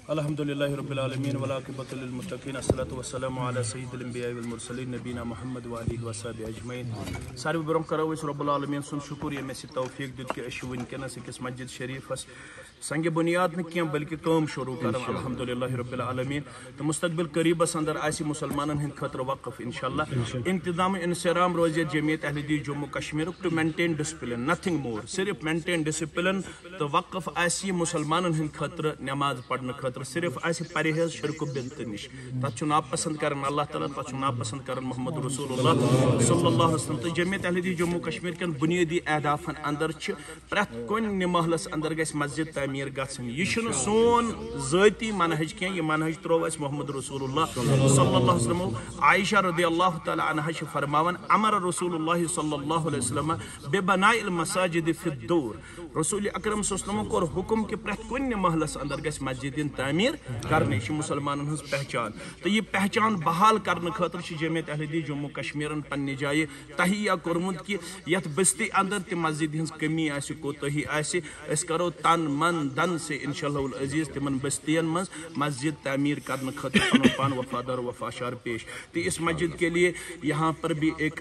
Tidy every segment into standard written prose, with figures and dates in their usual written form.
الحمدللہ رب العالمین والعاقبۃ للمتقین الصلاۃ والسلام علی سید الانبیاء والمرسلین نبینا محمد وآلہ وصحبہ اجمعین. ساروی برونٛہہ کرو أسۍ رب العالمین سُنٛد شکر ییٚمۍ اَسہِ توفیق دیُت کہ أسۍ چھِ وٕنکٮ۪نس أکِس مسجد شریٖفس سنگہِ بُنیاد نہٕ کینٛہہ بلکہ کٲم شروع کران الحمدللہ رب العالمین. تہٕ مستقبل قریٖبس اندر آسہِ مُسلمانن ہٕنٛدِ خٲطرٕ وقف انشاءاللہ. انتظام انصرام روزِ جمعیت اہل حدیث جموں کشمیرُک to maintain discipline nothing more. صرف مینٹین ڈسپلن تہٕ وقف آسہِ مُسلمانن ہٕنٛدِ خٲطرٕ نٮ۪ماز پرنہٕ خٲطرٕ. صرف آسہِ پرہیز شرک و بدعت نش. تتھ چھُ ناپسند کران اللہ تعالیٰ, تتھ چھُ ناپسند کران محمد رسول اللہ صلی اللہ علیہ وسلم. تہٕ جمعیت اہل حدیث جموں کشمیر کٮ۪ن بُنیٲدی اہدافن اندر چھِ پرٛٮ۪تھ کُنہِ محلس اندر گژھِ مسجد تعمیٖر گژھٕنۍ. یہ چھُنہٕ سون ذٲتی منہج کینٛہہ, یہِ منہج تروو اسہِ محمد رسول اللہ صلی اللہ علیہ وسلم. عائشہ رضی اللہ تعالیٰ عنہا چھِ فرماوان امر رسول اللہ صلی اللہ علیہ وسلم ببناء المساجد فی الدور. رسول اکرم صلی اللہ علیہ وسلم کوٚر حکم کہ پرٛٮ۪تھ کُنہِ محلس اندر گژھِ مسجد یِن تعمیٖر کرنہٕ. یہِ چھِ مُسلمانن ہٕنٛز پہچان. تہٕ یہِ پہچان بحال کرنہٕ خٲطرٕ چھِ جمعیت اہل حدیث جموں کشمیرن پننہِ جایہِ تہیہ کوٚرمُت کہ یتھ بستی اندر تہِ مسجد ہٕنٛز کمی آسہِ کوتٲہی آسہِ أسۍ کرو تن من دن سے انشاءاللہ العزیز تمن بستین منٛز مسجد تعمیٖر کرنہٕ خٲطرٕ پنُن پان وفادار وفاشار پیش. تو اس مسجد کے لیے یہاں پر بھی ایک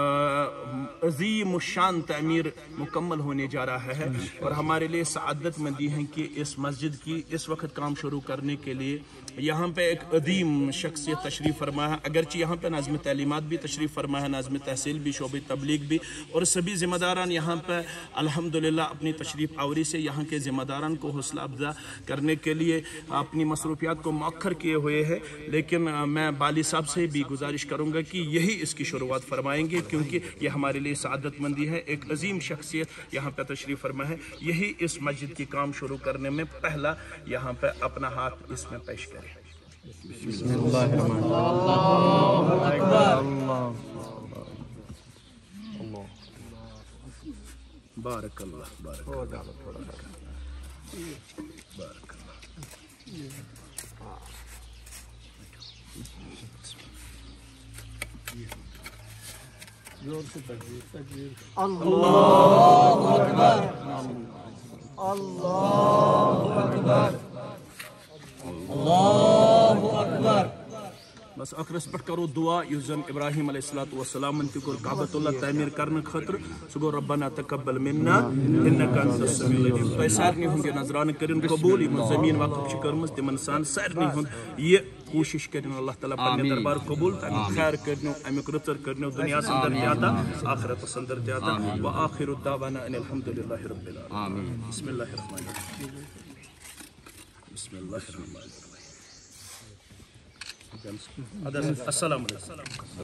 عظیم الشان تعمیر مکمل ہونے جا رہا ہے اور ہمارے لیے سعادت مندی ہے کہ اس مسجد کی اس وقت کام شروع کرنے کے لیے یہاں پہ ایک عظیم شخصیت تشریف فرما ہے. اگرچہ یہاں پہ ناظم تعلیمات بھی تشریف فرما ہے, ناظم تحصیل بھی, شعبہ تبلیغ بھی, اور سبھی ذمہ داران یہاں پہ الحمدللہ اپنی تشریف آوری سے یہاں کے ذمہ داران کو حوصلہ افزا کرنے کے لیے اپنی مصروفیات کو مؤخر کیے ہوئے ہیں. لیکن میں بالی صاحب سے بھی گزارش کروں گا کہ یہی اس کی شروعات فرمائیں گے کیونکہ یہ ہمارے لیے سعادت مندی ہے. ایک عظیم شخصیت یہاں پہ تشریف فرما ہے, یہی اس مسجد کی کام شروع کرنے میں پہلا یہاں پہ اپنا ہاتھ اس میں پیش کرے. بسم اللہ الرحمن الرحیم. بارک اللہ بارک اللہ بارک اللہ اکبر اللہ اکبر اللہ اکبر. بس آخرس پہ کرو دعا یُس زن ابراہیم علیہ السلام تہِ کوٚر کعبۃ اللہ تعمیٖر کرنہٕ خٲطرٕ. سُہ گوٚو ربنا تقبل منا انک انت السمیع العلیم. تۄہہِ سارنٕے ہُنٛد یہِ نظرانہٕ کٔرِنۍ قبوٗل. یِمن زٔمیٖن وقف چھِ کٔرمٕژ تِمن سان سارنٕے ہُنٛد یہِ کوٗشش کٔرِنۍ اللہ تعالیٰ پننہِ دربار قبوٗل. تَمیُک خیر کٔرنو, امیُک رٕژر کٔرنو دُنیاہس اندر تہِ عطا آخرتس اندر تہِ عطا. وآخر دعوانا ان الحمدللہ رب العالمین. بسم اللہ الرحمن الرحیم. بسم اللہ الرحمن الرحیم. السلام علیکم.